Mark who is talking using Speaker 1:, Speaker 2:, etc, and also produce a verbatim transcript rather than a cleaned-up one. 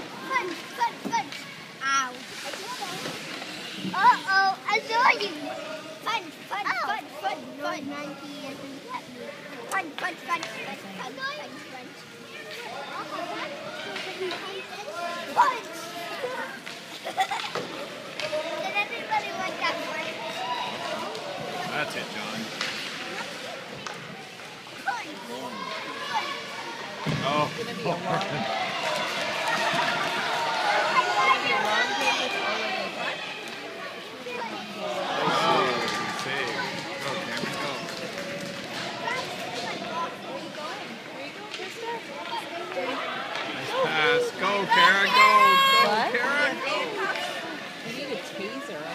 Speaker 1: Punch, punch, punch. Ow. Uh-oh, I saw you. Punch, punch, oh. punch, punch, punch. Monkey isn't that me. Punch, punch, punch, punch, punch, punch, punch. Punch. Did everybody want that one?
Speaker 2: That's it, John.
Speaker 1: Punch.
Speaker 2: Oh.
Speaker 3: It's going to be a long It's going to be a long game with all of those.
Speaker 2: Oh, save. Go, Cameron, go. Nice pass. Go, Kara, go. Go,
Speaker 3: What?
Speaker 2: Kara, go.
Speaker 3: You need a taser.